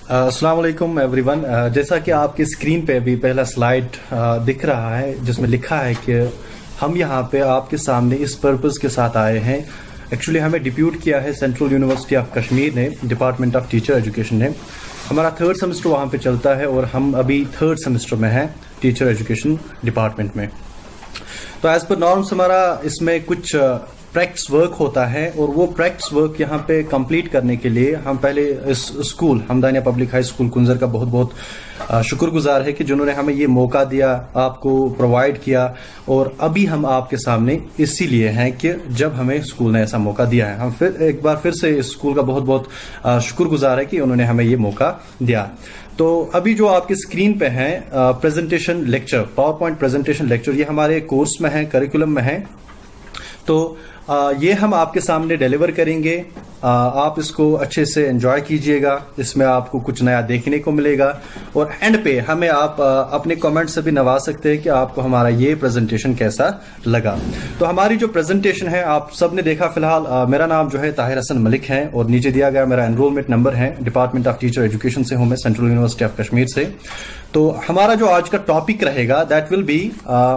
अस्सलाम वालेकुम एवरीवन। जैसा कि आपकी स्क्रीन पे अभी पहला स्लाइड दिख रहा है जिसमें लिखा है कि हम यहाँ पे आपके सामने इस पर्पस के साथ आए हैं। एक्चुअली हमें डिप्यूट किया है सेंट्रल यूनिवर्सिटी ऑफ कश्मीर ने, डिपार्टमेंट ऑफ टीचर एजुकेशन ने। हमारा 3rd सेमेस्टर वहाँ पे चलता है और हम अभी 3rd सेमेस्टर में हैं टीचर एजुकेशन डिपार्टमेंट में। तो एज पर नॉर्म्स हमारा इसमें कुछ प्रैक्टिस वर्क होता है और वो प्रैक्टिस वर्क यहाँ पे कंप्लीट करने के लिए हम पहले इस school Hamdania public high school Kunzer का बहुत बहुत शुक्रगुजार है कि जिन्होंने हमें ये मौका दिया, आपको प्रोवाइड किया। और अभी हम आपके सामने इसीलिए हैं कि जब हमें स्कूल ने ऐसा मौका दिया है, हम फिर एक बार फिर से इस स्कूल का बहुत बहुत शुक्रगुजार है कि उन्होंने हमें ये मौका दिया। तो अभी जो आपकी स्क्रीन पे है presentation lecture, power point presentation lecture, ये हमारे कोर्स में है, करिकुलम में है। तो ये हम आपके सामने डिलीवर करेंगे। आप इसको अच्छे से एंजॉय कीजिएगा, इसमें आपको कुछ नया देखने को मिलेगा। और एंड पे हमें आप अपने कमेंट से भी नवाज सकते हैं कि आपको हमारा ये प्रेजेंटेशन कैसा लगा। तो हमारी जो प्रेजेंटेशन है आप सब ने देखा। फिलहाल मेरा नाम जो है ताहिर हसन मलिक है और नीचे दिया गया मेरा एनरोलमेंट नंबर है। डिपार्टमेंट ऑफ टीचर एजुकेशन से हूं मैं, सेंट्रल यूनिवर्सिटी ऑफ कश्मीर से। तो हमारा जो आज का टॉपिक रहेगा that will be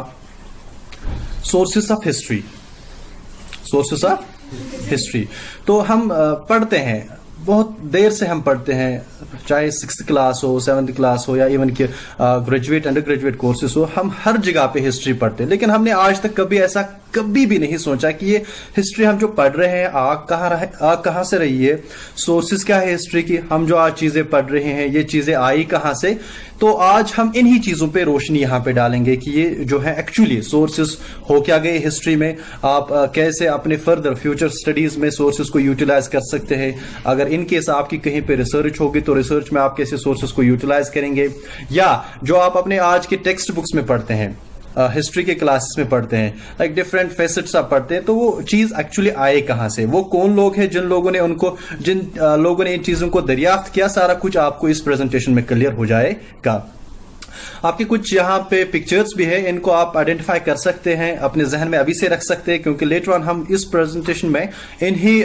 sources of history. Sources of history. तो हम पढ़ते हैं, बहुत देर से हम पढ़ते हैं, चाहे 6th क्लास हो, 7th क्लास हो या इवन कि ग्रेजुएट अंडर ग्रेजुएट कोर्सेस हो, हम हर जगह पे हिस्ट्री पढ़ते हैं। लेकिन हमने आज तक कभी ऐसा कभी भी नहीं सोचा कि ये हिस्ट्री हम जो पढ़ रहे हैं आग कहाँ से रही है, सोर्सेस क्या है हिस्ट्री की, हम जो आज चीजें पढ़ रहे हैं ये चीजें आई कहाँ से। तो आज हम इन्हीं चीजों पे रोशनी यहाँ पे डालेंगे कि ये जो है एक्चुअली सोर्सेस हो क्या गए हिस्ट्री में, आप कैसे अपने फर्दर फ्यूचर स्टडीज में सोर्सेस को यूटिलाइज कर सकते हैं। अगर इन केस आपकी कहीं पे रिसर्च होगी तो रिसर्च में आप कैसे सोर्सेस को यूटिलाइज करेंगे, या जो आप अपने आज के टेक्स्ट बुक्स में पढ़ते हैं, हिस्ट्री के क्लासेस में पढ़ते हैं, लाइक डिफरेंट फेसेट्स आप पढ़ते हैं, तो वो चीज एक्चुअली आए कहां से, वो कौन लोग हैं जिन लोगों ने इन चीजों को दरियाफ्त किया, सारा कुछ आपको इस प्रेजेंटेशन में क्लियर हो जाएगा। आपके कुछ यहाँ पे पिक्चर्स भी है, इनको आप आइडेंटिफाई कर सकते हैं, अपने जहन में अभी से रख सकते हैं, क्योंकि लेटर ऑन हम इस प्रेजेंटेशन में इन्हीं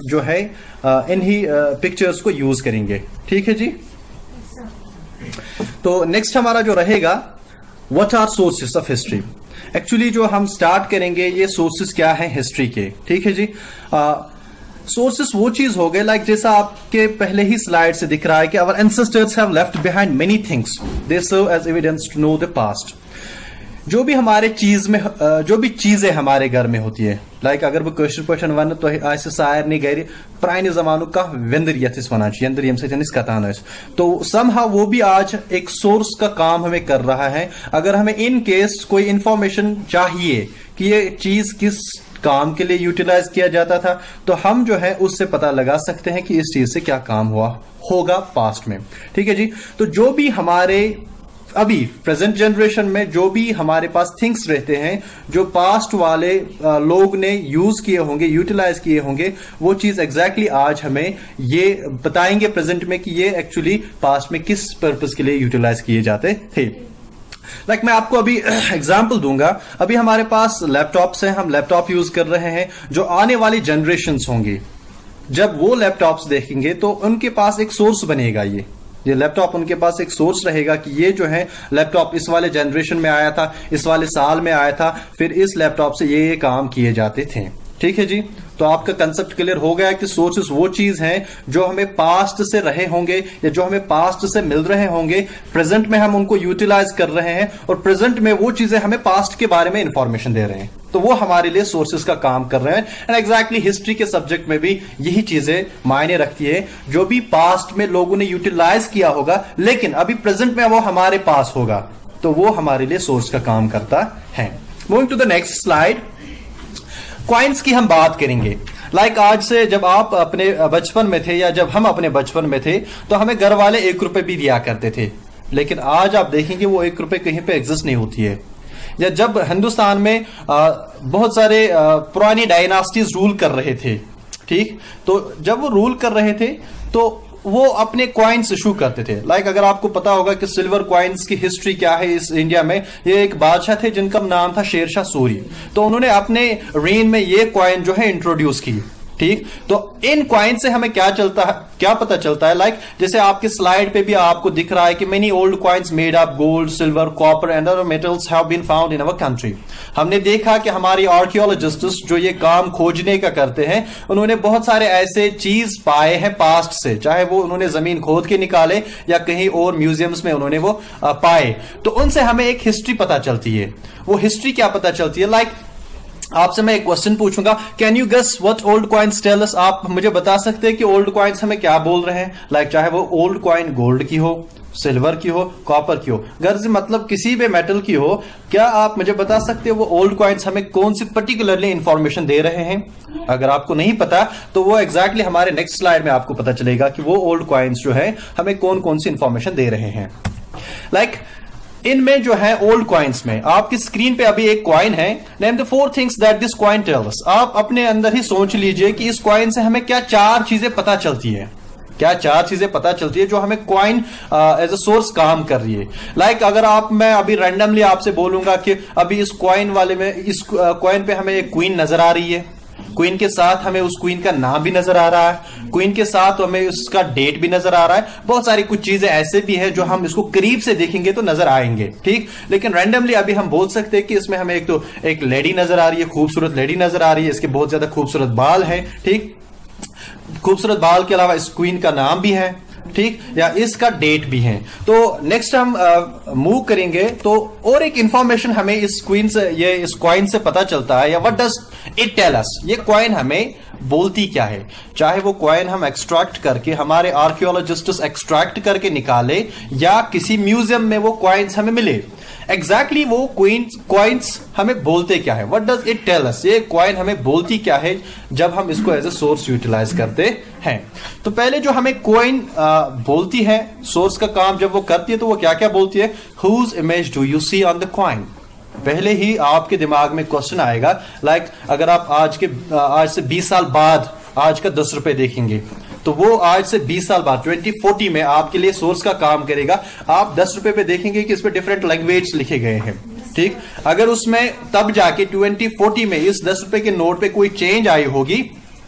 पिक्चर्स को यूज करेंगे। ठीक है जी। तो नेक्स्ट हमारा जो रहेगा what are sources of history. Actually जो हम स्टार्ट करेंगे ये सोर्सेस क्या हैं हिस्ट्री के। ठीक है जी। सोर्सेस वो चीज हो गए लाइक जैसा आपके पहले ही स्लाइड से दिख रहा है कि our ancestors have left behind many things, they serve as evidence to know the past. जो भी हमारे जो भी चीजें हमारे घर में होती है, लाइक अगर बह कशर पठन वन तो आसि सारने घर प्राने जमानु का वेंदर यथ वनान यंदर यम सत कतान, तो समहाउ वो भी आज एक सोर्स का काम हमें कर रहा है। अगर हमें इन केस कोई इंफॉर्मेशन चाहिए कि ये चीज किस काम के लिए यूटिलाइज किया जाता था, तो हम जो है उससे पता लगा सकते हैं कि इस चीज से क्या काम हुआ होगा पास्ट में। ठीक है जी। तो जो भी हमारे अभी प्रेजेंट जनरेशन में जो भी हमारे पास थिंग्स रहते हैं, जो पास्ट वाले लोग ने यूज किए होंगे, यूटिलाइज किए होंगे, वो चीज एग्जैक्टली आज हमें ये बताएंगे प्रेजेंट में कि ये एक्चुअली पास्ट में किस पर्पस के लिए यूटिलाइज किए जाते थे। लाइक मैं आपको अभी एग्जाम्पल दूंगा। अभी हमारे पास लैपटॉप्स हैं, हम लैपटॉप यूज कर रहे हैं। जो आने वाली जनरेशन्स होंगी, जब वो लैपटॉप्स देखेंगे तो उनके पास एक सोर्स बनेगा। ये लैपटॉप उनके पास एक सोर्स रहेगा कि ये जो है लैपटॉप इस वाले जनरेशन में आया था, इस वाले साल में आया था, फिर इस लैपटॉप से ये काम किए जाते थे। ठीक है जी। तो आपका कंसेप्ट क्लियर हो गया कि सोर्सेस वो चीज हैं जो हमें पास्ट से रहे होंगे या जो हमें पास्ट से मिल रहे होंगे, प्रेजेंट में हम उनको यूटिलाइज कर रहे हैं और प्रेजेंट में वो चीजें हमें पास्ट के बारे में इंफॉर्मेशन दे रहे हैं, तो वो हमारे लिए सोर्सेस का काम कर रहे हैं। एंड एग्जैक्टली हिस्ट्री के सब्जेक्ट में भी यही चीजें मायने रखती है। जो भी पास्ट में लोगों ने यूटिलाइज किया होगा लेकिन अभी प्रेजेंट में वो हमारे पास होगा, तो वो हमारे लिए सोर्स का काम करता है। Moving to the next slide, coins की हम बात करेंगे। लाइक आज से जब आप अपने बचपन में थे या जब हम अपने बचपन में थे तो हमें घर वाले 1 रुपए भी दिया करते थे, लेकिन आज आप देखेंगे वो 1 रुपए कहीं पे एग्जिस्ट नहीं होती है। या जब हिंदुस्तान में बहुत सारे पुरानी डायनास्टीज रूल कर रहे थे, ठीक, तो जब वो रूल कर रहे थे तो वो अपने क्वाइंस इशू करते थे। लाइक अगर आपको पता होगा कि सिल्वर क्वाइंस की हिस्ट्री क्या है इस इंडिया में, ये एक बादशाह थे जिनका नाम था शेरशाह सूरी। तो उन्होंने अपने रेन में ये क्वाइन जो है इंट्रोड्यूस की। ठीक। तो इन कॉइन से हमें क्या चलता है, क्या पता चलता है, लाइक जैसे आपके स्लाइड पे भी आपको दिख रहा है कि many old coins made of gold, silver, copper and other metals have been found in our country. हमने देखा कि हमारी आर्कियोलॉजिस्ट्स जो ये काम खोजने का करते हैं, उन्होंने बहुत सारे ऐसे चीज पाए हैं पास्ट से, चाहे वो उन्होंने जमीन खोद के निकाले या कहीं और म्यूजियम्स में उन्होंने वो पाए, तो उनसे हमें एक हिस्ट्री पता चलती है। वो हिस्ट्री क्या पता चलती है, लाइक आपसे मैं एक क्वेश्चन पूछूंगा, can you guess what old coins tell us. आप मुझे बता सकते हैं कि ओल्ड कॉइन्स हमें क्या बोल रहे हैं, लाइक चाहे वो ओल्ड कॉइन गोल्ड की हो, सिल्वर की हो, कॉपर की हो, गर्ज मतलब किसी भी मेटल की हो, क्या आप मुझे बता सकते हो वो ओल्ड कॉइन्स हमें कौन सी पर्टिकुलरली इंफॉर्मेशन दे रहे हैं। अगर आपको नहीं पता तो वो एग्जैक्टली हमारे नेक्स्ट स्लाइड में आपको पता चलेगा कि वो ओल्ड कॉइन्स जो है हमें कौन कौन सी इंफॉर्मेशन दे रहे हैं। लाइक इनमें जो है ओल्ड कॉइन्स में आपकी स्क्रीन पे अभी एक कॉइन है, name the 4 things that this coin tells. आप अपने अंदर ही सोच लीजिए कि इस कॉइन से हमें क्या 4 चीजें पता चलती है, क्या 4 चीजें पता चलती है जो हमें कॉइन एज अ सोर्स काम कर रही है। लाइक अगर मैं अभी रैंडमली आपसे बोलूंगा कि अभी इस कॉइन वाले में, इस कॉइन पे हमें एक क्वीन नजर आ रही है, क्वीन के साथ हमें उस क्वीन का नाम भी नजर आ रहा है, क्वीन के साथ हमें उसका डेट भी नजर आ रहा है, बहुत सारी कुछ चीजें ऐसे भी है जो हम इसको करीब से देखेंगे तो नजर आएंगे, ठीक। लेकिन रैंडमली अभी हम बोल सकते हैं कि इसमें हमें एक लेडी नजर आ रही है, खूबसूरत लेडी नजर आ रही है, इसके बहुत ज्यादा खूबसूरत बाल है, ठीक। खूबसूरत बाल के अलावा इस क्वीन का नाम भी है, ठीक, या इसका डेट भी है। तो नेक्स्ट हम मूव करेंगे तो और एक इंफॉर्मेशन हमें इस क्वीन से, ये इस कॉइन से पता चलता है, या what does it tell us, ये कॉइन हमें बोलती क्या है। चाहे वो कॉइन हम एक्सट्रैक्ट करके, हमारे आर्कियोलॉजिस्ट्स एक्सट्रैक्ट करके निकाले, या किसी म्यूजियम में वो कॉइन्स हमें मिले, एग्जैक्टली वो कॉइन्स हमें बोलते क्या है, what does it tell us, ये कॉइन हमें बोलती क्या है जब हम इसको एज ए सोर्स यूटिलाइज करते हैं। तो पहले जो हमें कॉइन बोलती है, सोर्स का काम जब वो करती है तो वो क्या क्या बोलती है, whose image do you see on the coin. पहले ही आपके दिमाग में क्वेश्चन आएगा, लाइक अगर आप आज से 20 साल बाद आज का 10 रुपए देखेंगे तो वो आज से 20 साल बाद 2040 में आपके लिए सोर्स का काम करेगा। आप 10 रुपए पे देखेंगे कि इस पे डिफरेंट लैंग्वेज लिखे गए हैं, ठीक। अगर उसमें तब जाके 2040 में इस 10 रुपए के नोट पे कोई चेंज आई होगी,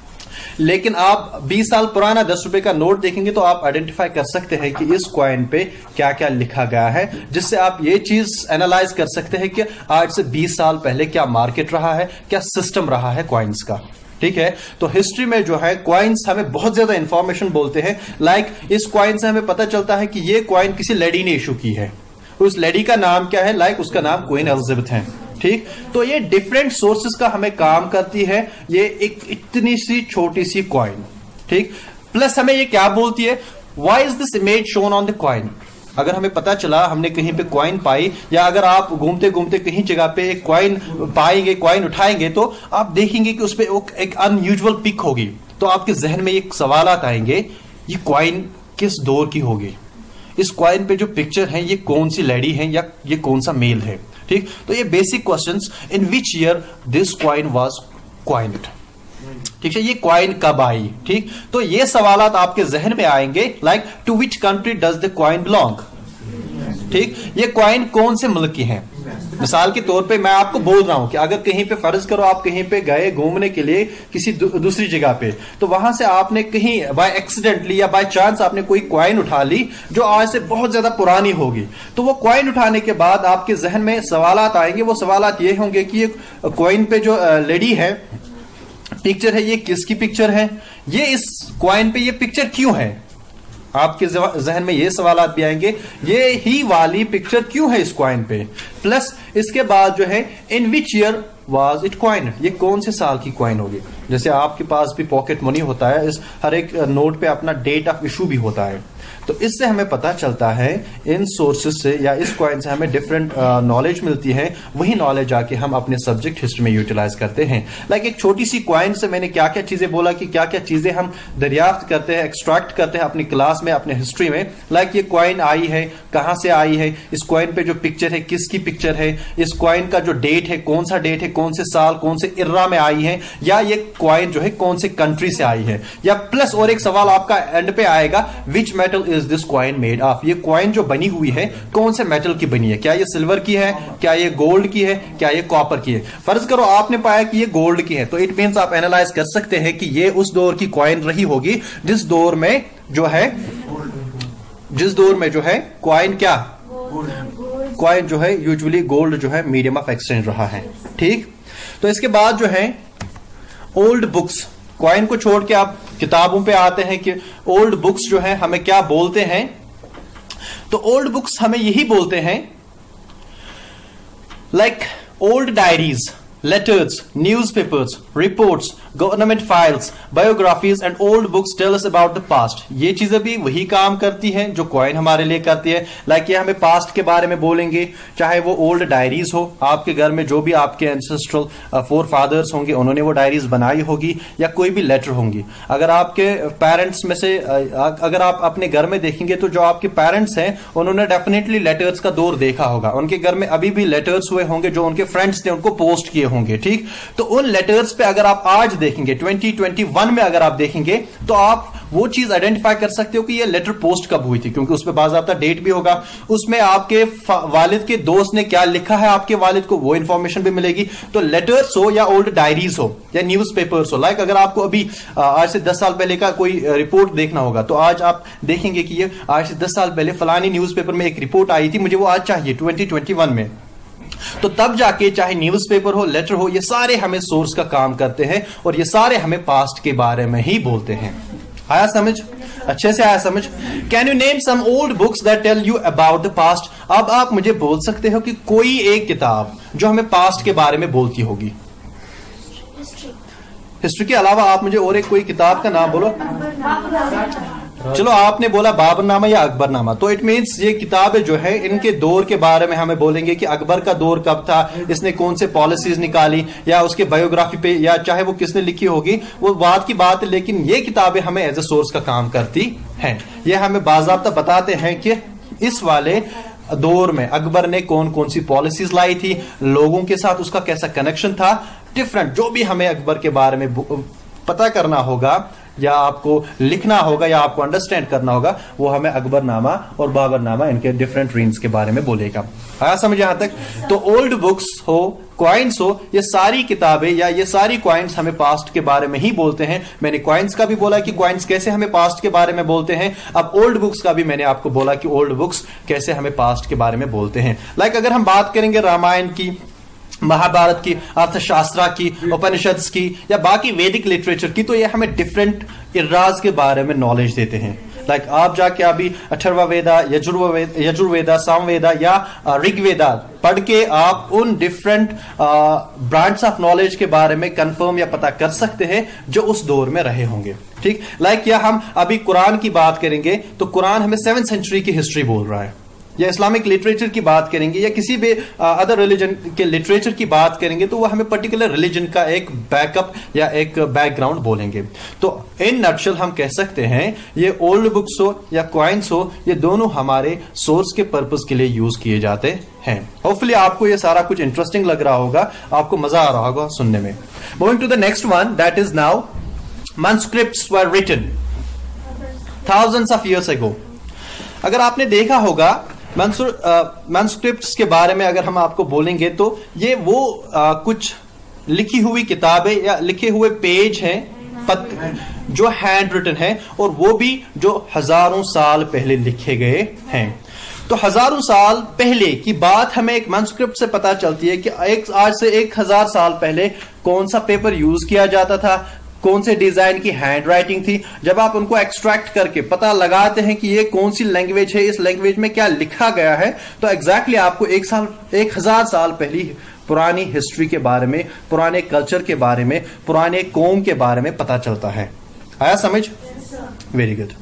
लेकिन आप 20 साल पुराना 10 रुपए का नोट देखेंगे तो आप आइडेंटिफाई कर सकते हैं कि इस कॉइन पे क्या क्या लिखा गया है, जिससे आप ये चीज एनालाइज कर सकते हैं कि आज से 20 साल पहले क्या मार्केट रहा है, क्या सिस्टम रहा है कॉइन्स का, ठीक है। तो हिस्ट्री में जो है कॉइन्स हमें बहुत ज्यादा इंफॉर्मेशन बोलते हैं। लाइक इस कॉइन से हमें पता चलता है कि ये कॉइन किसी लेडी ने इशू की है, उस लेडी का नाम क्या है, लाइक उसका नाम क्वीन एलिजाबेथ है, ठीक। तो ये डिफरेंट सोर्सेस का हमें काम करती है, ये एक इतनी सी छोटी सी कॉइन, ठीक। प्लस हमें ये क्या बोलती है, why is this image shown on the coin. अगर हमें पता चला हमने कहीं पे कॉइन पाई, या अगर आप घूमते घूमते कहीं जगह पे एक कॉइन पाएंगे, कॉइन उठाएंगे, तो आप देखेंगे कि उस पर एक अनयूजुअल पिक होगी, तो आपके जहन में एक सवाल आएंगे, ये कॉइन किस दौर की होगी, इस कॉइन पे जो पिक्चर है ये कौन सी लेडी है या ये कौन सा मेल है, ठीक। तो ये basic questions, in which year this coin was coined, ठीक है, ये कॉइन कब आई, ठीक। तो ये सवालात आपके जहन में आएंगे, like to which country does the coin belong, ठीक। ये कॉइन कौन से मुल्क की है। मिसाल के तौर पे मैं आपको बोल रहा हूं कि अगर कहीं पे फर्ज करो आप कहीं पे गए घूमने के लिए किसी दूसरी जगह पे, तो वहां से आपने कहीं बाय एक्सीडेंटली या बाय चांस आपने कोई कॉइन उठा ली जो आज से बहुत ज्यादा पुरानी होगी, तो वो कॉइन उठाने के बाद आपके जहन में सवालात आएंगे। वो सवालात ये होंगे कि ये कॉइन पे जो लेडी है, पिक्चर है, ये किसकी पिक्चर है, ये इस कॉइन पे ये पिक्चर क्यों है। आपके जहन में ये सवाल भी आएंगे, ये ही वाली पिक्चर क्यों है इस कॉइन पे। प्लस इसके बाद जो है, in which year was it coin, ये कौन से साल की कॉइन होगी। जैसे आपके पास भी पॉकेट मनी होता है, इस हर एक नोट पे अपना डेट ऑफ इशू भी होता है, तो इससे हमें पता चलता है इन सोर्सेस से या इस कॉइन से हमें डिफरेंट नॉलेज मिलती है। वही नॉलेज आके हम अपने सब्जेक्ट हिस्ट्री में यूटिलाइज करते हैं। लाइक एक छोटी सी कॉइन से मैंने क्या क्या चीजें बोला कि क्या क्या चीजें हम दरियाफ्त करते हैं, एक्सट्रैक्ट करते हैं अपनी क्लास में, अपने हिस्ट्री में। लाइक ये कॉइन आई है, कहां से आई है, इस कॉइन पे जो पिक्चर है किसकी पिक्चर है, इस कॉइन का जो डेट है कौन सा डेट है, कौन से साल कौन से इर्रा में आई है, या ये क्वाइन जो है कौन से कंट्री से आई है, या प्लस और एक सवाल आपका एंड पे आएगा, which metal is this coin made of, ये क्वाइन जो बनी हुई है कौन से मेटल की बनी है, क्या ये सिल्वर की है, क्या ये गोल्ड की है, क्या ये कॉपर की है। फर्ज करो आपने पाया कि ये गोल्ड की है, तो इट मींस आप एनालाइज कर सकते हैं कि ये उस दौर की क्वाइन रही होगी जिस दौर में जो है क्वाइन क्या, क्वाइन जो है यूजुअली गोल्ड जो है मीडियम ऑफ एक्सचेंज रहा है। ठीक, तो इसके बाद जो है ओल्ड बुक्स, क्वाइन को छोड़ के आप किताबों पे आते हैं कि ओल्ड बुक्स जो है हमें क्या बोलते हैं। तो ओल्ड बुक्स हमें यही बोलते हैं, like old diaries, letters, newspapers, reports, government files, biographies and old books tell us about the past। ये चीजें भी वही काम करती हैं जो कॉइन हमारे लिए करती है। लाइक ये हमें पास्ट के बारे में बोलेंगे, चाहे वो ओल्ड डायरीज हो, आपके घर में जो भी आपके एंसेस्ट्रल फोर फादर्स होंगे उन्होंने वो डायरीज बनाई होगी, या कोई भी लेटर होंगी। अगर आपके पेरेंट्स में से अगर आप अपने घर में देखेंगे तो जो आपके पेरेंट्स हैं उन्होंने डेफिनेटली लेटर्स का दौर देखा होगा, उनके घर में अभी भी लेटर्स हुए होंगे जो उनके फ्रेंड्स ने उनको पोस्ट किए होंगे। ठीक, तो उन लेटर्स पे अगर आप आज देखेंगे 2021 में अगर आप देखेंगे तो आप वो चीज आइडेंटिफाई कर सकते हो कि ये लेटर पोस्ट कब हुई थी, क्योंकि उसमें बाकायदा डेट भी होगा, उसमें आपके वालिद के दोस्त ने क्या लिखा है आपके वालिद को वो इंफॉर्मेशन भी मिलेगी। तो लेटर्स हो या ओल्ड डायरीज हो या न्यूज पेपर्स हो, लाइक अगर आपको अभी आज से 10 साल पहले का कोई रिपोर्ट देखना होगा तो आज आप देखेंगे कि ये आज से 10 साल पहले फलानी न्यूज पेपर में एक रिपोर्ट आई थी, मुझे वो आज चाहिए 2021 में। तो तब जाके चाहे न्यूज़पेपर हो, लेटर हो, ये सारे हमें सोर्स का काम करते हैं और ये सारे हमें पास्ट के बारे में ही बोलते हैं। आया समझ? अच्छे से आया समझ? Can you name some old books that tell you about the past? अब आप मुझे बोल सकते हो कि कोई एक किताब जो हमें पास्ट के बारे में बोलती होगी। हिस्ट्री के अलावा आप मुझे और एक कोई किताब का नाम बोलो। चलो आपने बोला बाबरनामा या अकबरनामा, तो इट मींस ये किताबें जो है इनके दौर के बारे में हमें बोलेंगे कि अकबर का दौर कब था, इसने कौन से पॉलिसीज निकाली, या उसके बायोग्राफी पे, या चाहे वो किसने लिखी होगी वो बात की बात है, लेकिन ये किताबें हमें एज ए सोर्स का काम करती हैं। ये हमें बाज़ाब्ता बताते हैं कि इस वाले दौर में अकबर ने कौन कौन सी पॉलिसीज लाई थी, लोगों के साथ उसका कैसा कनेक्शन था, डिफरेंट जो भी हमें अकबर के बारे में पता करना होगा या आपको लिखना होगा या आपको अंडरस्टैंड करना होगा, वो हमें अकबरनामा और बाबरनामा इनके डिफरेंट रेंज के बारे में बोलेगा। आया समझ यहां तक? तो ओल्ड बुक्स हो, क्वाइंस हो, ये सारी किताबें या ये सारी क्वाइंस हमें पास्ट के बारे में ही बोलते हैं। मैंने क्वाइंस का भी बोला कि क्वाइंस कैसे हमें पास्ट के बारे में बोलते हैं। अब ओल्ड बुक्स का भी मैंने आपको बोला कि ओल्ड बुक्स कैसे हमें पास्ट के बारे में बोलते हैं। लाइक अगर हम बात करेंगे रामायण की, महाभारत की, अर्थशास्त्र की, उपनिषद की या बाकी वैदिक लिटरेचर की, तो ये हमें डिफरेंट इराज के बारे में नॉलेज देते हैं। लाइक आप जाके अभी अथर्व वेदा, यजुर्वेदा, सामवेदा या ऋग्वेदा पढ़ के आप उन डिफरेंट ब्रांच ऑफ नॉलेज के बारे में कंफर्म या पता कर सकते हैं जो उस दौर में रहे होंगे। ठीक, लाइक या हम अभी कुरान की बात करेंगे तो कुरान हमें 7th सेंचुरी की हिस्ट्री बोल रहा है, या इस्लामिक लिटरेचर की बात करेंगे या किसी भी अदर रिलीजन के लिटरेचर की बात करेंगे तो वो हमें पर्टिकुलर रिलीजन का एक बैकअप या एक बैकग्राउंड बोलेंगे। तो इन नटशल हम कह सकते हैं ये ओल्ड बुक्स हो या क्वाइंस हो, ये दोनों हमारे सोर्स के पर्पस के लिए यूज किए जाते हैं। होपफुली आपको ये सारा कुछ इंटरेस्टिंग लग रहा होगा, आपको मजा आ रहा होगा सुनने में। Moving to the next one, that is now manuscripts were written thousands of years ago। अगर आपने देखा होगा मैन्युस्क्रिप्ट्स के बारे में अगर हम आपको बोलेंगे तो ये वो कुछ लिखी हुई किताबें या लिखे हुए पेज हैं जो हैंड रिटन है, और वो भी जो हजारों साल पहले लिखे गए हैं। तो हजारों साल पहले की बात हमें एक मैन्युस्क्रिप्ट से पता चलती है कि आज से 1000 साल पहले कौन सा पेपर यूज किया जाता था, कौन से डिजाइन की हैंड राइटिंग थी। जब आप उनको एक्सट्रैक्ट करके पता लगाते हैं कि ये कौन सी लैंग्वेज है, इस लैंग्वेज में क्या लिखा गया है, तो एग्जैक्टली आपको 1000 साल पहली पुरानी हिस्ट्री के बारे में, पुराने कल्चर के बारे में, पुराने कौम के बारे में पता चलता है। आया समझ? Very good.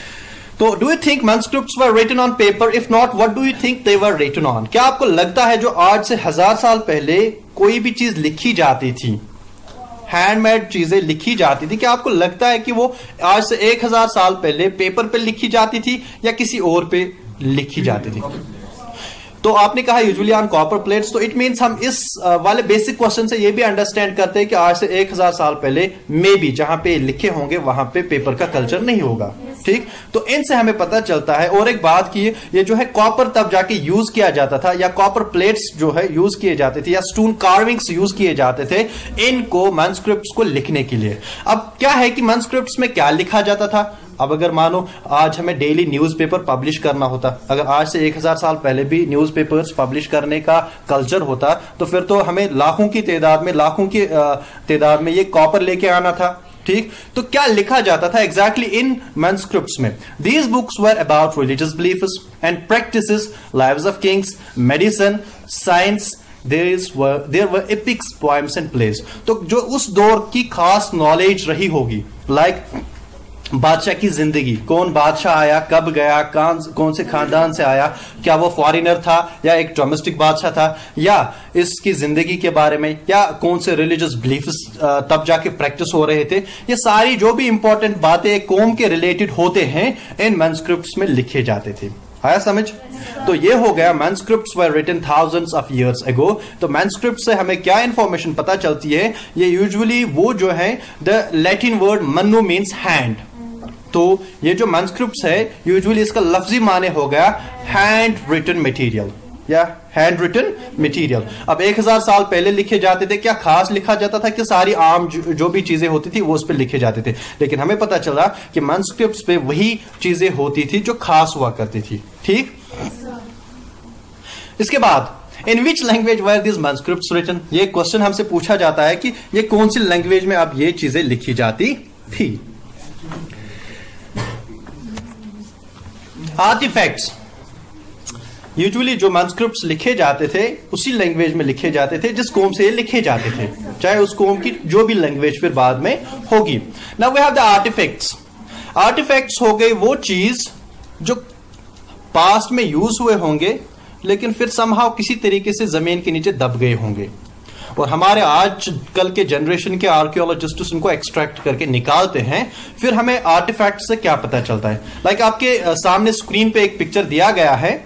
तो do you think manuscripts were written on paper? If not, what do you think they were written on? क्या आपको लगता है जो आज से 1000 साल पहले कोई भी चीज लिखी जाती थी, हैंडमेड चीजें लिखी जाती थी, क्या आपको लगता है कि वो आज से 1000 साल पहले पेपर पे लिखी जाती थी या किसी और पे लिखी जाती थी? तो आपने कहा यूजुअली ऑन कॉपर प्लेट्स, तो इट मींस हम इस वाले बेसिक क्वेश्चन से ये भी अंडरस्टैंड करते हैं कि आज से 1000 साल पहले मे बी जहां पे लिखे होंगे वहां पे पेपर का कल्चर नहीं होगा। ठीक, तो इनसे हमें पता चलता है। और एक बात की, ये जो है कॉपर तब जाके यूज किया जाता था, या कॉपर प्लेट्स जो है यूज किए जाते थे, या स्टोन कार्विंग्स यूज किए जाते थे इनको मैन्युस्क्रिप्ट्स को लिखने के लिए। अब क्या है कि मैन्युस्क्रिप्ट्स में क्या लिखा जाता था? अब अगर मानो आज हमें डेली न्यूज़पेपर पब्लिश करना होता, अगर आज से 1000 साल पहले भी न्यूज़पेपर्स पब्लिश करने का कल्चर होता, तो फिर तो हमें लाखों की तादाद में ये कॉपर लेके आना था। ठीक, तो क्या लिखा जाता था एग्जैक्टली इन मैन्युस्क्रिप्ट्स में? These books were about religious beliefs and practices, lives of kings, medicine, science, there were epics, poems and plays। तो जो उस दौर की खास नॉलेज रही होगी, लाइक बादशाह की जिंदगी, कौन बादशाह आया, कब गया, कौन से खानदान से आया, क्या वो फॉरेनर था या एक डोमेस्टिक बादशाह था, या इसकी जिंदगी के बारे में, या कौन से रिलीजियस बिलीफ्स तब जाके प्रैक्टिस हो रहे थे, ये सारी जो भी इंपॉर्टेंट बातें कौम के रिलेटेड होते हैं इन मैन्युस्क्रिप्ट्स में लिखे जाते थे। आया समझ? तो ये हो गया manuscripts were written thousands of years ago. तो मैन्युस्क्रिप्ट से हमें क्या इंफॉर्मेशन पता चलती है? ये यूजुअली वो जो है, the Latin word manu means hand. तो ये जो मैन्युस्क्रिप्ट्स है यूजुअली इसका लफ्जी माने हो गया हैंड रिटन मटेरियल या हैंड रिटन मटेरियल। अब 1000 साल पहले लिखे जाते थे, क्या खास लिखा जाता था कि सारी आम जो भी चीजें होती थी वो उस पर लिखे जाते थे? लेकिन हमें पता चला कि मैन्युस्क्रिप्ट्स पे वही चीजें होती थी जो खास हुआ करती थी। ठीक, इसके बाद in which language were this manuscripts written? ये क्वेश्चन हमसे पूछा जाता है कि ये कौन सी लैंग्वेज में अब ये चीजें लिखी जाती थी। आर्टिफैक्ट्स, यूजुअली जो मैन्युस्क्रिप्ट्स लिखे जाते थे उसी लैंग्वेज में लिखे जाते थे जिस कौम से ये लिखे जाते थे, चाहे उस कौम की जो भी लैंग्वेज फिर बाद में होगी। Now we have the artifacts. Artifacts हो गए वो चीज जो पास्ट में यूज हुए होंगे लेकिन फिर समहाउ किसी तरीके से जमीन के नीचे दब गए होंगे, और हमारे आजकल के जनरेशन के आर्कियोलॉजिस्ट उनको एक्सट्रैक्ट करके निकालते हैं। फिर हमें आर्टिफैक्ट से क्या पता चलता है? लाइक आपके सामने स्क्रीन पे एक पिक्चर दिया गया है,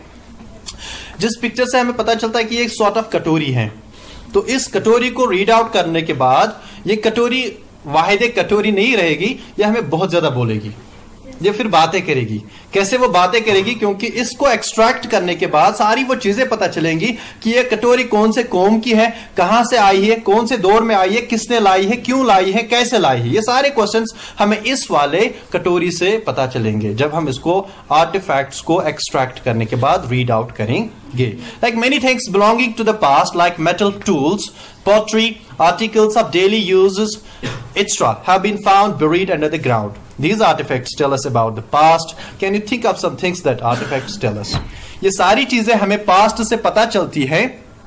जिस पिक्चर से हमें पता चलता है कि ये एक सॉर्ट ऑफ कटोरी है। तो इस कटोरी को रीड आउट करने के बाद ये कटोरी वाहिद कटोरी नहीं रहेगी, ये हमें बहुत ज्यादा बोलेगी, ये फिर बातें करेगी। कैसे वो बातें करेगी? क्योंकि इसको एक्सट्रैक्ट करने के बाद सारी वो चीजें पता चलेंगी कि ये कटोरी कौन से कौम की है, कहां से आई है, कौन से दौर में आई है, किसने लाई है, क्यों लाई है, कैसे लाई है। ये सारे क्वेश्चंस हमें इस वाले कटोरी से पता चलेंगे जब हम इसको आर्टिफैक्ट्स को एक्सट्रैक्ट करने के बाद रीड आउट करेंगे। Like many things belonging to the past like metal tools, pottery, articles of daily uses, etc. have been found buried under the ground. These artifacts tell us about the past. Can you think of some things that artifacts tell us? ये सारी चीजें हमें past से पता चलती है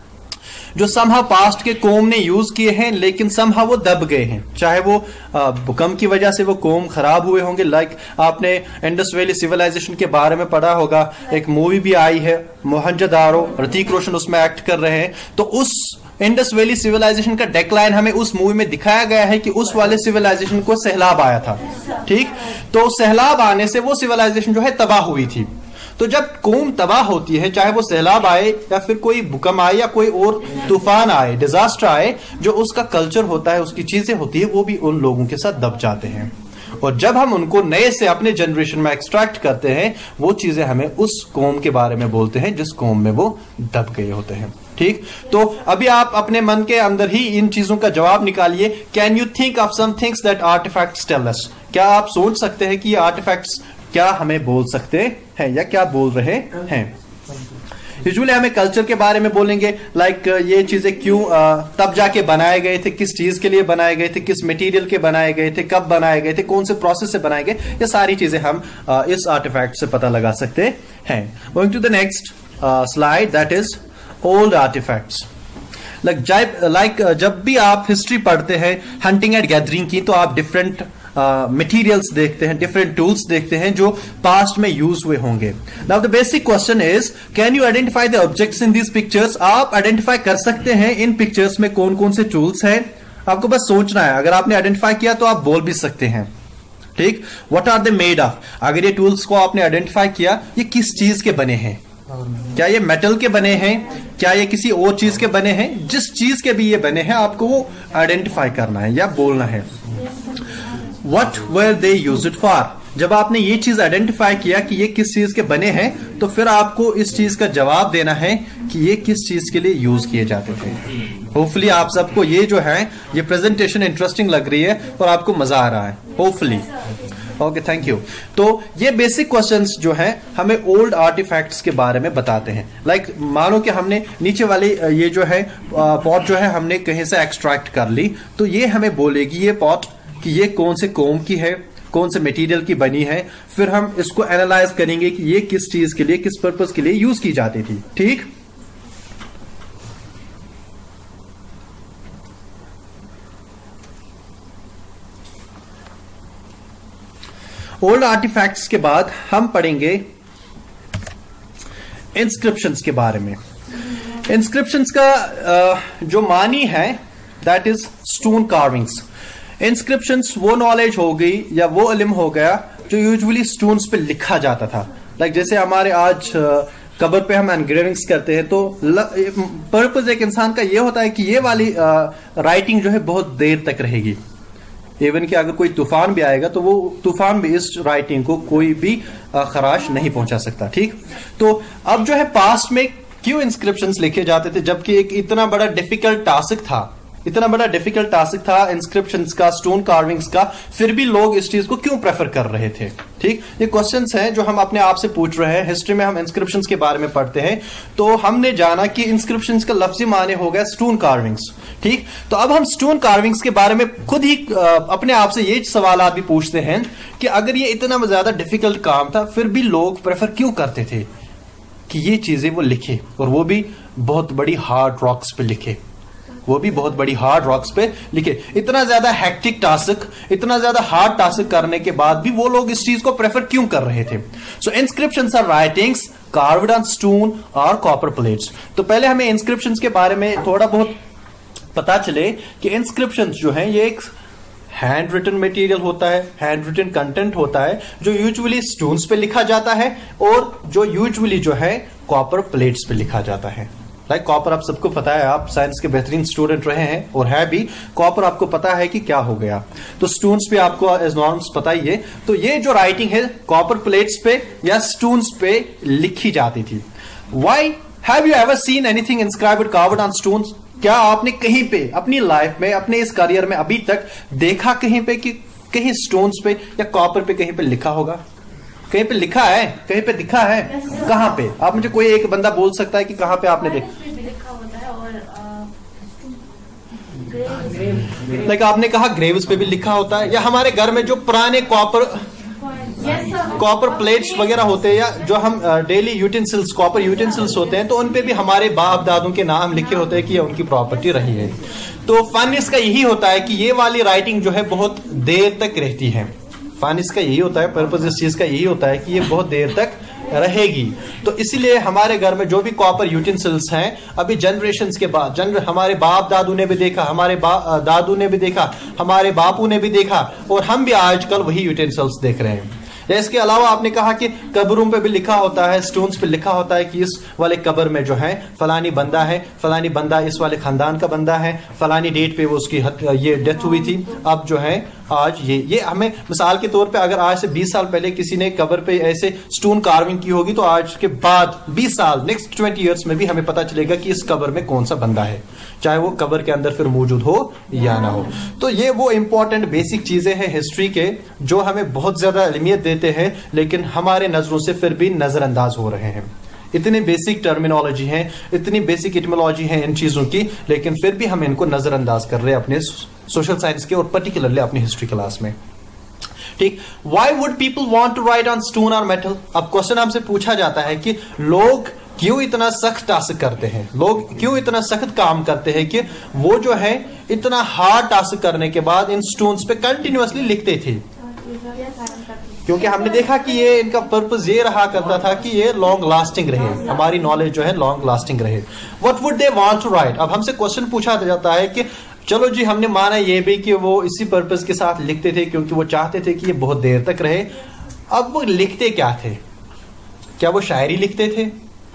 जो somehow past के कौम ने यूज किए हैं लेकिन समहाउ वो दब गए हैं, चाहे वो भूकंप की वजह से वो कौम खराब हुए होंगे। लाइक आपने इंडस वैली सिविलाइजेशन के बारे में पढ़ा होगा, एक मूवी भी आई है मोहनजोदारो, ऋतिक रोशन उसमें एक्ट कर रहे हैं। तो उस इंडस वैली सिविलाइजेशन का डेक्लाइन हमें उस मूवी में दिखाया गया है कि उस वाले सिविलाइजेशन को सैलाब आया था। ठीक, तो सैलाब आने से वो सिविलाइजेशन जो है तबाह हुई थी। तो जब कौम तबाह होती है, चाहे वो सैलाब आए या फिर कोई भूकंप आए या कोई और तूफान आए, डिजास्टर आए, जो उसका कल्चर होता है, उसकी चीजें होती है, वो भी उन लोगों के साथ दब जाते हैं। और जब हम उनको नए से अपने जनरेशन में एक्सट्रैक्ट करते हैं, वो चीजें हमें उस कौम के बारे में बोलते हैं जिस कौम में वो दब गए होते हैं। ठीक, तो अभी आप अपने मन के अंदर ही इन चीजों का जवाब निकालिए। Can you think of some things that artifacts tell us? क्या आप सोच सकते हैं कि ये आर्टिफैक्ट्स क्या हमें बोल सकते हैं या क्या बोल रहे हैं? यूजुअली हमें कल्चर के बारे में बोलेंगे, लाइक ये चीजें क्यों तब जाके बनाए गए थे, किस चीज के लिए बनाए गए थे, किस मटेरियल के बनाए गए थे, कब बनाए गए थे, कौन से प्रोसेस से बनाए गए, ये सारी चीजें हम इस आर्टिफैक्ट से पता लगा सकते हैं। Going to the next slide, that is old artifacts. जब भी आप हिस्ट्री पढ़ते हैं हंटिंग एंड गैदरिंग की, तो आप डिफरेंट मटेरियल्स देखते हैं, डिफरेंट टूल्स देखते हैं जो पास्ट में यूज हुए होंगे। Now the basic question is, can you identify the objects in these pictures? आप आइडेंटिफाई कर सकते हैं इन पिक्चर्स में कौन कौन से टूल्स हैं? आपको बस सोचना है, अगर आपने आइडेंटिफाई किया तो आप बोल भी सकते हैं। ठीक, what are they made of? अगर ये टूल्स को आपने आइडेंटिफाई किया, ये किस चीज के बने हैं, क्या ये मेटल के बने हैं, क्या ये किसी और चीज के बने हैं, जिस चीज के भी ये बने हैं आपको वो आइडेंटिफाई करना है या बोलना है। What were they used for? जब आपने ये चीज आइडेंटिफाई किया कि ये किस चीज के बने हैं, तो फिर आपको इस चीज का जवाब देना है कि ये किस चीज के लिए यूज किए जाते थे। होपफुली आप सबको ये जो है ये प्रेजेंटेशन इंटरेस्टिंग लग रही है और आपको मजा आ रहा है, होपफुली। Okay, thank you. तो ये बेसिक क्वेश्चंस जो हैं हमें ओल्ड आर्टिफैक्ट्स के बारे में बताते हैं। लाइक मानो कि हमने नीचे वाली ये जो है पॉट जो है हमने कहीं से एक्सट्रैक्ट कर ली, तो ये हमें बोलेगी ये पॉट कि ये कौन से कोम की है, कौन से मटेरियल की बनी है। फिर हम इसको एनालाइज करेंगे कि ये किस चीज के लिए, किस पर्पस के लिए यूज की जाती थी। ठीक, ओल्ड आर्टिफैक्ट्स के बाद हम पढ़ेंगे इंस्क्रिप्शंस के बारे में। इंस्क्रिप्शंस का जो मानी है that is stone carvings. Inscriptions वो नॉलेज हो गई या वो इल्म हो गया जो यूजुअली स्टोन्स पे लिखा जाता था। लाइक जैसे हमारे आज कबर पे हम एनग्रेविंग्स करते हैं, तो पर्पस एक इंसान का ये होता है कि ये वाली राइटिंग जो है बहुत देर तक रहेगी। इवन कि अगर कोई तूफान भी आएगा तो वो तूफान भी इस राइटिंग को कोई भी खराश नहीं पहुंचा सकता। ठीक, तो अब जो है पास्ट में क्यों इंस्क्रिप्शंस लिखे जाते थे, जबकि एक इतना बड़ा डिफिकल्ट टास्क था इंस्क्रिप्शंस का, स्टोन कार्विंग्स का, फिर भी लोग इस चीज को क्यों प्रेफर कर रहे थे। ठीक, ये क्वेश्चंस हैं जो हम अपने आप से पूछ रहे हैं। हिस्ट्री में हम इंस्क्रिप्शंस के बारे में पढ़ते हैं, तो हमने जाना कि इंस्क्रिप्शंस का लफ्जी माने हो गया स्टोन कार्विंग्स। ठीक, तो अब हम स्टोन कार्विंग्स के बारे में खुद ही अपने आप से ये सवाल भी पूछते हैं कि अगर ये इतना ज्यादा डिफिकल्ट काम था, फिर भी लोग प्रेफर क्यों करते थे कि ये चीजें वो लिखे, और वो भी बहुत बड़ी हार्ड रॉक्स पे लिखे, इतना ज्यादा हेक्टिक टास्क, इतना ज्यादा हार्ड टास्क करने के बाद भी वो लोग इस चीज को प्रेफर क्यों कर रहे थे। So inscriptions are writings carved on stone और कॉपर प्लेट्स। तो पहले हमें इंस्क्रिप्शंस के बारे में थोड़ा बहुत पता चले कि इंस्क्रिप्शंस जो है ये एक हैंड रिटन मटेरियल होता है, हैंड रिटन कंटेंट होता है जो यूजुअली स्टोन्स पे लिखा जाता है और जो यूजुअली जो है कॉपर प्लेट्स पे लिखा जाता है। लाइक कॉपर आप सबको पता है, आप साइंस के बेहतरीन स्टूडेंट रहे हैं और है भी, कॉपर आपको पता है कि क्या हो गया, तो स्टोन्स पे आपको एज नॉर्म्स पता ही है। तो ये जो राइटिंग है कॉपर प्लेट्स पे या स्टोन्स पे लिखी जाती थी। Why have you ever seen anything inscribed carved on stones? क्या आपने कहीं पे अपनी लाइफ में, अपने इस करियर में अभी तक देखा कहीं पे कि कहीं स्टोन्स पे या कॉपर पे कहीं पे लिखा होगा? कहीं पे लिखा है, कहीं पे दिखा है? कहां पे? आप मुझे कोई एक बंदा बोल सकता है कि कहां पे आपने देखा? लाइक आपने कहा ग्रेव्स पे भी लिखा होता है, या हमारे घर में जो पुराने कॉपर प्लेट्स वगैरह होते हैं, या जो हम डेली यूटेंसिल्स, कॉपर यूटेंसिल्स होते हैं, तो उन पे भी हमारे बाप दादों के नाम लिखे होते हैं कि ये उनकी प्रॉपर्टी रही है। तो फन इसका यही होता है कि ये वाली राइटिंग जो है बहुत देर तक रहती है। फन इसका यही होता है, पर्पस इस चीज का यही होता है कि ये बहुत देर तक रहेगी। तो इसीलिए हमारे घर में जो भी कॉपर यूटेंसिल्स हैं, अभी जनरेशंस के बाद हमारे बाप दादू ने भी देखा, हमारे दादू ने भी देखा, हमारे बापू ने भी देखा, और हम भी आजकल वही यूटेंसिल्स देख रहे हैं। या इसके अलावा आपने कहा कि कब्रों पे भी लिखा होता है, स्टोन्स पे लिखा होता है कि इस वाले कब्र में जो है फलानी बंदा है, फलानी बंदा इस वाले खानदान का बंदा है, फलानी डेट पे वो उसकी ये डेथ हुई थी। अब जो है आज ये हमें मिसाल के तौर पे अगर आज से 20 साल पहले किसी ने कब्र पे ऐसे स्टोन कार्विंग की होगी, तो आज के बाद 20 साल नेक्स्ट 20 ईयर्स में भी हमें पता चलेगा कि इस कब्र में कौन सा बंदा है, चाहे वो कब्र के अंदर फिर मौजूद हो या ना हो। तो ये वो इंपॉर्टेंट बेसिक चीजें हैं हिस्ट्री के जो हमें बहुत ज्यादा अहमियत देते हैं, लेकिन हमारे नजरों से फिर भी नजरअंदाज हो रहे हैं। इतनी बेसिक टर्मिनोलॉजी है, इतनी बेसिक इटमोलॉजी है इन चीजों की, लेकिन फिर भी हम इनको नजरअंदाज कर रहे हैं अपने सोशल साइंस के और पर्टिकुलरली अपनी हिस्ट्री क्लास में। ठीक, why would people want to write on stone और मेटल? अब क्वेश्चन हमसे पूछा जाता है कि लोग क्यों इतना सख्त टास्क करते हैं, लोग क्यों इतना सख्त काम करते हैं कि वो जो है इतना हार्ड टास्क करने के बाद इन स्टोन्स पे कंटिन्यूअसली लिखते थे। क्योंकि हमने देखा कि ये इनका पर्पस ये रहा करता था कि ये लॉन्ग लास्टिंग रहे, हमारी नॉलेज जो है लॉन्ग लास्टिंग रहे। What would they want to write? अब हमसे क्वेश्चन पूछा जाता है कि चलो जी, हमने माना ये भी कि वो इसी पर्पस के साथ लिखते थे क्योंकि वो चाहते थे कि ये बहुत देर तक रहे। अब वो लिखते क्या थे? क्या वो शायरी लिखते थे?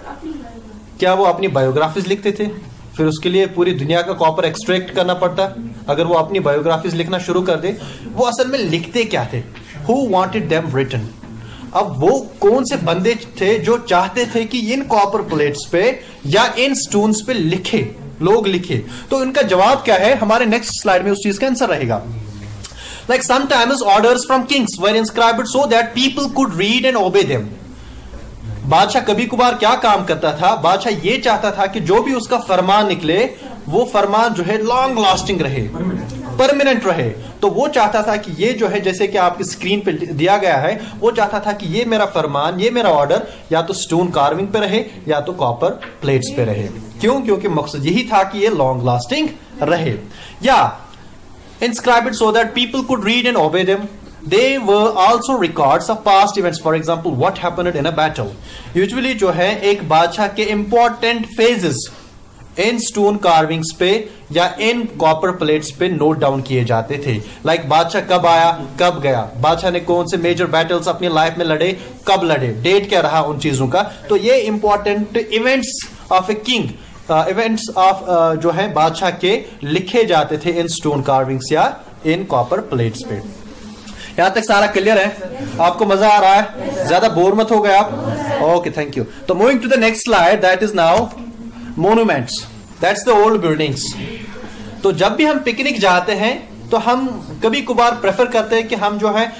क्या वो अपनी बायोग्राफीज लिखते थे? फिर उसके लिए पूरी दुनिया का कॉपर एक्सट्रैक्ट करना पड़ता। अगर वो अपनी बायोग्राफीज लिखना शुरू कर दे, वो असल में लिखते क्या थे? Who wanted them written? अब वो कौन से बंदे थे जो चाहते थे कि इन कॉपर प्लेट्स पे या इन स्टोन्स पे लोग लिखे? तो इनका जवाब क्या है? हमारे नेक्स्ट स्लाइड में उस चीज का आंसर रहेगा। Like sometimes orders from kings were inscribed so that people could read and obey them. बादशाह कभी कभार क्या काम करता था? बादशाह ये चाहता था कि जो भी उसका फरमान निकले वो फरमान जो है लॉन्ग लास्टिंग रहे, परमानेंट रहे। तो वो चाहता था कि ये जो है, जैसे कि आपकी स्क्रीन पे दिया गया है, वो चाहता था कि ये मेरा फरमान, ये मेरा ऑर्डर या तो स्टोन कार्विंग पे रहे या तो कॉपर प्लेट्स पे रहे। क्यों? क्योंकि मकसद यही था कि ये लॉन्ग लास्टिंग रहे। या inscribed so that people could read and obey them. They were also records of past events. For example, what happened in a battle. Usually जो है एक बादशाह के important phases in stone carvings पे या in copper plates पे note down किए जाते थे। लाइक बादशाह कब आया, कब गया, बादशाह ने कौन से मेजर बैटल्स अपनी लाइफ में लड़े, कब लड़े, डेट क्या रहा उन चीजों का। तो ये important events of a king, events of जो है बादशाह के लिखे जाते थे इन स्टोन कार्विंग्स या इन कॉपर प्लेट्स पे। यहां तक सारा क्लियर है? आपको मजा आ रहा है? ज्यादा बोर मत हो गए आप? Okay, thank you. तो moving to the next slide, that is now monuments, that's the old buildings. तो जब भी हम पिकनिक जाते हैं तो हम कभी कभार प्रेफर करते हैं कि हम जो है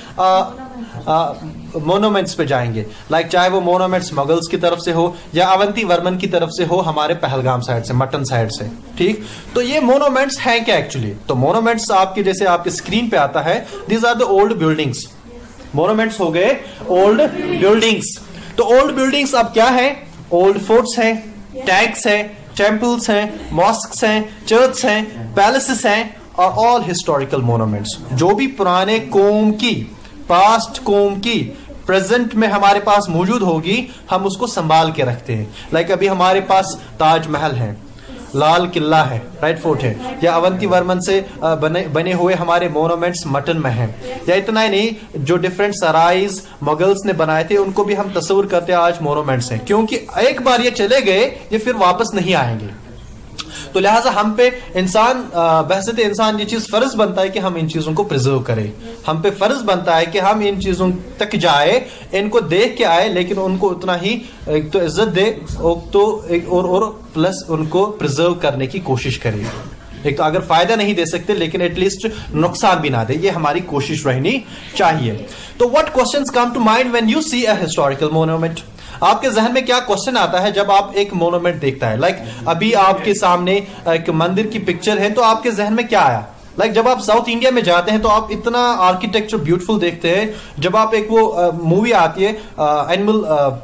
मोनूमेंट्स पे जाएंगे। लाइक चाहे वो मोनूमेंट्स मुगल्स की तरफ से हो या अवंती वर्मन की तरफ से हो, हमारे पहलगाम साइड से, मटन साइड से, ठीक। तो ये मोनूमेंट्स हैं क्या एक्चुअली? तो मोनूमेंट्स आपके जैसे आपके स्क्रीन पे आता है, these are the old buildings. Monuments हो गए ओल्ड बिल्डिंग्स। तो ओल्ड बिल्डिंग्स अब क्या है? ओल्ड फोर्ट्स हैं, टैंक्स हैं, टेम्पल्स हैं, मॉस्क्स हैं, चर्च हैं, पैलेसेस हैं, और ऑल हिस्टोरिकल मोनूमेंट्स। जो भी पुराने कौम की, पास्ट कौम की प्रेजेंट में हमारे पास मौजूद होगी, हम उसको संभाल के रखते हैं। लाइक अभी हमारे पास ताजमहल है, लाल किला है, राइट फोर्ट है, या अवंती वर्मन से बने हुए हमारे मोनूमेंट्स मटन में हैं। या इतना ही नहीं, जो डिफरेंट सराइज मुगल्स ने बनाए थे उनको भी हम तस्वीर करते हैं आज मोनूमेंट्स हैं, क्योंकि एक बार ये चले गए, ये फिर वापस नहीं आएंगे। तो लिहाजा हम पे इंसान, बहसते इंसान, ये चीज फर्ज बनता है कि हम इन चीजों को प्रिजर्व करें। हम पे फर्ज बनता है कि हम इन चीजों तक जाए, इनको देख के आए, लेकिन उनको उतना ही एक तो इज्जत दे, और प्लस उनको प्रिजर्व करने की कोशिश करें। एक तो अगर फायदा नहीं दे सकते, लेकिन एटलीस्ट नुकसान भी ना दे, ये हमारी कोशिश रहनी चाहिए। तो what questions come to mind when you see a historical monument? आपके जहन में क्या क्वेश्चन आता है जब आप एक मोन्यूमेंट देखता है? लाइक अभी आपके सामने एक मंदिर की पिक्चर है, तो आपके जहन में क्या आया? लाइक जब आप साउथ इंडिया में जाते हैं तो आप इतना आर्किटेक्चर ब्यूटीफुल देखते हैं। जब आप एक वो मूवी आती है एनिमल,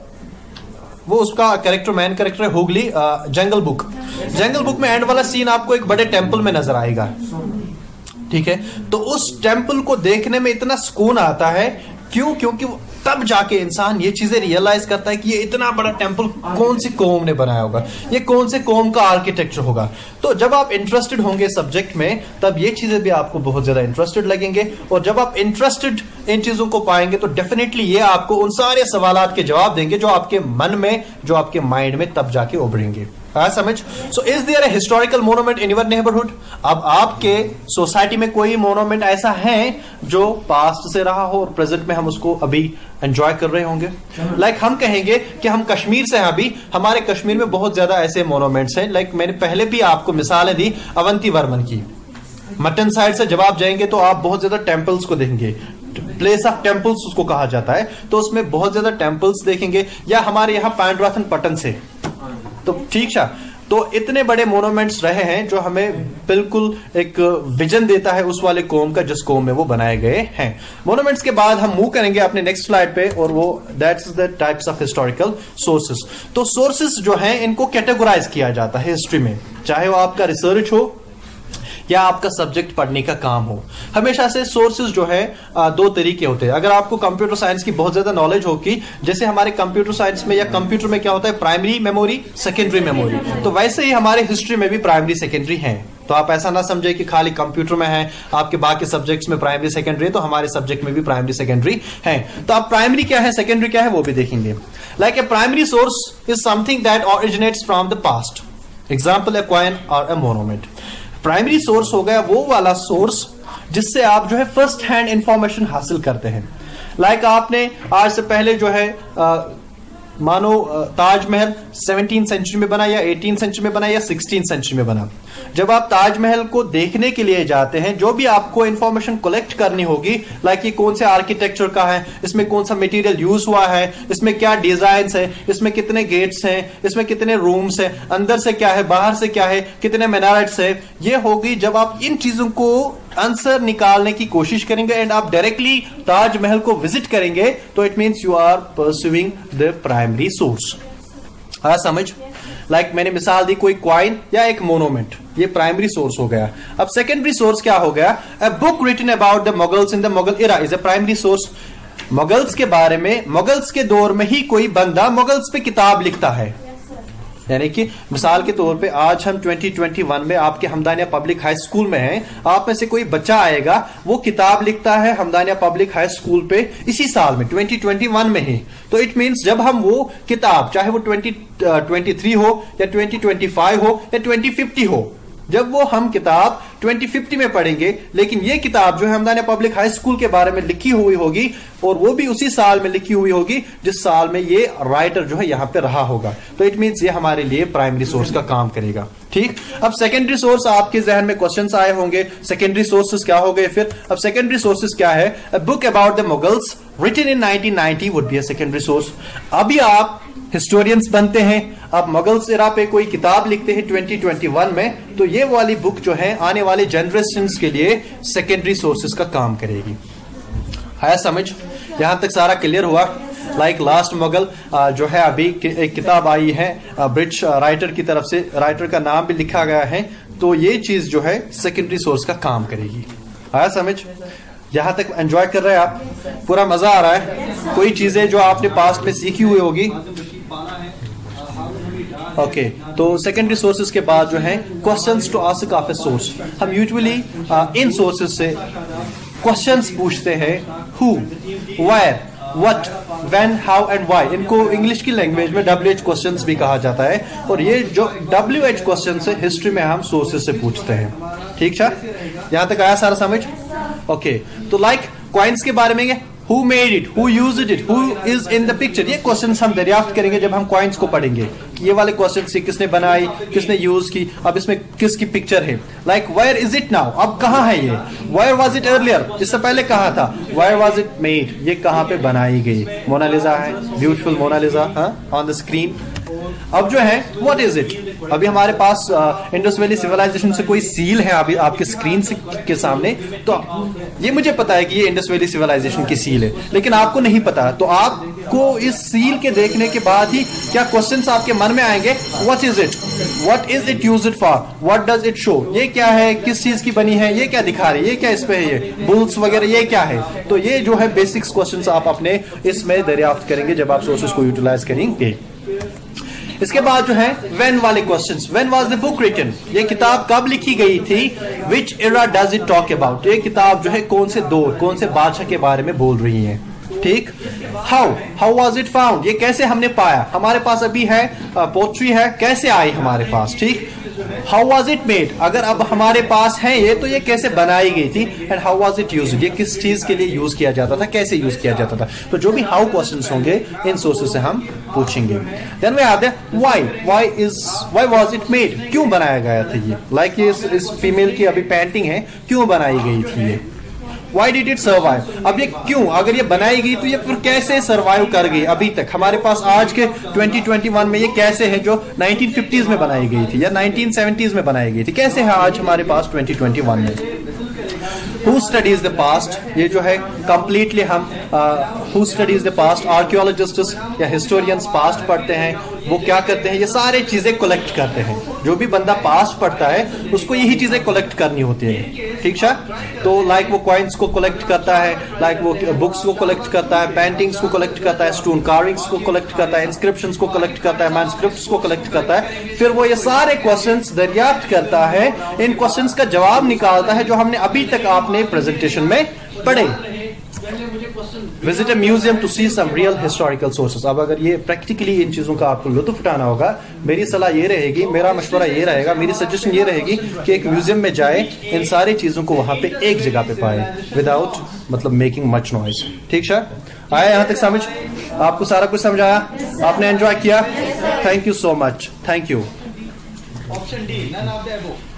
वो उसका कैरेक्टर, मैन कैरेक्टर है Mowgli, jungle book. Jungle book में एंड वाला सीन आपको एक बड़े टेंपल में नजर आएगा, ठीक है। तो उस टेंपल को देखने में इतना सुकून आता है। क्यों? क्योंकि तब जाके इंसान ये चीजें रियलाइज करता है कि ये इतना बड़ा टेंपल कौन सी कौम ने बनाया होगा, ये कौन से कौम का आर्किटेक्चर होगा। तो जब आप इंटरेस्टेड होंगे सब्जेक्ट में, तब ये चीजें भी आपको बहुत ज्यादा इंटरेस्टेड लगेंगे। और जब आप इंटरेस्टेड इन चीजों को पाएंगे, तो डेफिनेटली ये आपको उन सारे सवालात के जवाब देंगे जो आपके मन में, जो आपके माइंड में तब जाके उभरेंगे। समझ? So is there a historical monument in your neighbourhood? अब आपके सोसाइटी में कोई मोन्यूमेंट ऐसा है जो पास्ट से रहा हो और प्रेजेंट में हम उसको अभी एंजॉय कर रहे होंगे? लाइक हम कहेंगे कि हम कश्मीर से हैं, अभी हमारे कश्मीर में बहुत ज्यादा ऐसे मोन्यूमेंट्स हैं। लाइक मैंने पहले भी आपको मिसालें दी अवंती वर्मन की। मटन साइड से जब आप जाएंगे तो आप बहुत ज्यादा टेम्पल्स को देखेंगे, प्लेस ऑफ टेम्पल्स उसको कहा जाता है, तो उसमें बहुत ज्यादा टेम्पल्स देखेंगे। या हमारे यहाँ पांडराथन पटन से, तो ठीक है। तो इतने बड़े मोन्यूमेंट्स रहे हैं जो हमें बिल्कुल एक विजन देता है उस वाले कौम का जिस कौम में वो बनाए गए हैं। मोन्यूमेंट्स के बाद हम मूव करेंगे अपने नेक्स्ट स्लाइड पे, और वो that's the types of historical sources. तो सोर्सेस जो हैं इनको कैटेगराइज किया जाता है हिस्ट्री में, चाहे वो आपका रिसर्च हो या आपका सब्जेक्ट पढ़ने का काम हो। हमेशा से सोर्सेज जो है दो तरीके होते हैं। अगर आपको कंप्यूटर साइंस की बहुत ज्यादा नॉलेज होगी, जैसे हमारे कंप्यूटर साइंस में या कंप्यूटर में क्या होता है, प्राइमरी मेमोरी, सेकेंडरी मेमोरी, तो वैसे ही हमारे हिस्ट्री में भी प्राइमरी सेकेंडरी हैं। तो आप ऐसा ना समझे कि खाली कंप्यूटर में है, आपके बाकी सब्जेक्ट्स में प्राइमरी सेकेंडरी, तो हमारे सब्जेक्ट में भी प्राइमरी सेकेंडरी है। तो आप प्राइमरी क्या है, सेकेंडरी क्या है, वो भी देखेंगे। Like a primary source is something that originates from the past, example a coin और ए मोनूमेंट। प्राइमरी सोर्स हो गया वो वाला सोर्स जिससे आप जो है फर्स्ट हैंड इंफॉर्मेशन हासिल करते हैं। लाइक आपने आज से पहले जो है मानो ताजमहल 17th सेंचुरी में बना या 18th सेंचुरी में बना या 16th सेंचुरी में बना। जब आप ताजमहल को देखने के लिए जाते हैं, जो भी आपको इंफॉर्मेशन कलेक्ट करनी होगी, लाइक ये कौन से आर्किटेक्चर का है, इसमें कौन सा मटेरियल यूज हुआ है, इसमें क्या डिजाइन है, इसमें कितने गेट्स हैं, इसमें कितने रूम्स हैं, अंदर से क्या है, बाहर से क्या है, कितने मिनारेट्स है, ये होगी जब आप इन चीजों को आंसर निकालने की कोशिश करेंगे एंड आप डायरेक्टली ताजमहल को विजिट करेंगे, तो it means you are pursuing the primary source. हाँ समझ? लाइक मैंने मिसाल दी कोई क्वाइन या एक मोनूमेंट, ये प्राइमरी सोर्स हो गया। अब सेकेंडरी सोर्स क्या हो गया, a book written about the Mughals in the Mughal era is a primary source. Mughals के बारे में, मुगल्स के दौर में ही कोई बंदा मुगल्स पे किताब लिखता है। यानी कि मिसाल के तौर पे आज हम 2021 में आपके हमदानिया पब्लिक हाई स्कूल में हैं, आप में से कोई बच्चा आएगा, वो किताब लिखता है हमदानिया पब्लिक हाई स्कूल पे इसी साल में 2021 में ही। तो इट मींस जब हम वो किताब, चाहे वो 2023 हो या 2025 हो या 2050 हो, जब वो हम किताब 2050 में पढ़ेंगे, लेकिन ये किताब जो है हमदानिया पब्लिक हाई स्कूल के बारे में लिखी हुई होगी और वो भी उसी साल में लिखी हुई होगी जिस साल में ये राइटर जो है यहां पे रहा होगा। तो इट मींस ये हमारे लिए प्राइमरी सोर्स का काम करेगा। ठीक, अब सेकेंडरी सोर्स, आपके जहन में क्वेश्चंस आए होंगे, सेकेंडरी सोर्सेस क्या हो गए फिर? अब सेकेंडरी सोर्सेस क्या है? A book about the Mughals written in 1990 would be a secondary source. अभी आप हिस्टोरियंस बनते हैं, आप मुगल्स एरा पे कोई किताब लिखते हैं 2021 में, तो ये वाली बुक जो है आने वाले जनरेशंस के लिए सेकेंडरी सोर्सेस का काम करेगी। है समझ? यहां तक सारा क्लियर हुआ? लाइक लास्ट मुगल जो है अभी एक किताब आई है ब्रिटिश राइटर की तरफ से, राइटर का नाम भी लिखा गया है, तो ये चीज जो है सेकेंडरी सोर्स का काम करेगी। आया समझ? यहां तक एंजॉय कर रहे हैं आप? पूरा मजा आ रहा है? कोई चीजें जो आपने पास्ट में सीखी हुई होगी? ओके, तो सेकेंडरी सोर्सेज के बाद जो है questions to ask of a source. हम यूजुअली इन सोर्सेज से क्वेश्चंस पूछते हैं, who, where, what, when, how and why. इनको इंग्लिश की लैंग्वेज में WH क्वेश्चंस भी कहा जाता है, और ये जो WH क्वेश्चंस है हिस्ट्री में हम सोर्सेज से पूछते हैं। ठीक है, यहां तक आया सारा समझ? ओके, तो लाइक कॉइन्स के बारे में Who made it? Who used it? Who is in the picture? ये क्वेश्चंस हम दरियाफ्त करेंगे जब हम कॉइन्स को पढ़ेंगे कि ये वाले क्वेश्चंस किसने बनाई, किसने यूज की, अब इसमें किसकी पिक्चर है। Like where is it now? अब कहाँ है ये? Where was it earlier? इससे पहले कहाँ था? Where was it made? ये कहाँ पे बनाई गई? मोनालिसा है, beautiful Mona Lisa on the screen. अब जो है व्हाट इज इट? अभी हमारे पास इंडस वैली सिविलाइजेशन से कोई सील है अभी आपके स्क्रीन के सामने, तो ये मुझे पता है कि ये इंडस वैली सिविलाइजेशन की सील है, लेकिन आपको नहीं पता। तो आपको इस सील के देखने के बाद ही क्या क्वेश्चंस आपके मन में आएंगे? What is it? What is it used for? What does it show? ये क्या है, किस चीज की बनी है, ये क्या दिखा रही है, ये क्या इस पे है, ये बुल्स वगैरह ये क्या है? तो ये जो है बेसिक्स क्वेश्चंस आप अपने इसमें दरियाफ्त करेंगे जब आप सोर्सेस को यूटिलाइज करेंगे। इसके बाद जो है व्हेन वाले questions. When was the book written? ये किताब कब लिखी गई थी? Which era does it talk about? ये किताब जो है कौन से दौर, कौन से बादशाह के बारे में बोल रही है। ठीक, हाउ वाज इट फाउंड? ये कैसे हमने पाया? हमारे पास अभी है पोट्री है, कैसे आई हमारे पास? ठीक, हाउ वाज इट मेड? अगर अब हमारे पास है ये, तो ये कैसे बनाई गई थी? And how was it used? ये किस चीज के लिए यूज किया जाता था, कैसे यूज किया जाता था? तो जो भी हाउ क्वेश्चंस होंगे इन सोर्सेस से हम पूछेंगे। देन वी आते हैं व्हाई वाज इट मेड? क्यों बनाया गया था ये? लाइक ये इस फीमेल की अभी पेंटिंग है, क्यों बनाई गई थी ये? Why did it survive? अब ये क्यों, अगर ये बनाई गई तो ये फिर कैसे सरवाइव कर गई अभी तक? हमारे पास आज के 2021 में ये कैसे है जो 1950s में बनाई गई थी या 1970s में बनाई गई थी, कैसे है आज हमारे पास 2021 में? Who studies the past? ये जो है कंप्लीटली हम who studies the past, archaeologists या हिस्टोरियंस पास्ट पढ़ते हैं, वो क्या करते हैं, ये सारे चीजें कलेक्ट करते हैं। जो भी बंदा पास्ट पढ़ता है उसको यही चीजें कलेक्ट करनी होती है, ठीक है। तो लाइक वो कॉइन्स को कलेक्ट करता है, लाइक वो बुक्स को कलेक्ट करता है, पेंटिंग्स को कलेक्ट करता है, स्टोन कार्विंग्स को कलेक्ट करता है, इंस्क्रिप्शंस को कलेक्ट करता है, मैनुस्क्रिप्ट्स को कलेक्ट करता है। फिर वो ये सारे क्वेश्चंस दरियाफ्त करता है, इन क्वेश्चंस का जवाब निकालता है जो हमने अभी तक आपने प्रेजेंटेशन में पढ़े। Visit a museum to see some real historical sources. अब अगर ये प्रैक्टिकली इन चीजों का आपको लुत्फ उठाना होगा, मेरी सलाह ये रहेगी, मेरा मशवरा ये रहेगा, मेरी सजेशन ये रहेगी कि एक म्यूजियम में जाए, इन सारी चीजों को वहां पे एक जगह पे पाए, विदाउट मतलब मेकिंग मच नॉइज, ठीक है। आया यहां तक समझ? आपको सारा कुछ समझ आया? आपने एंजॉय किया? Thank you so much, thank you. Option D, none of the above.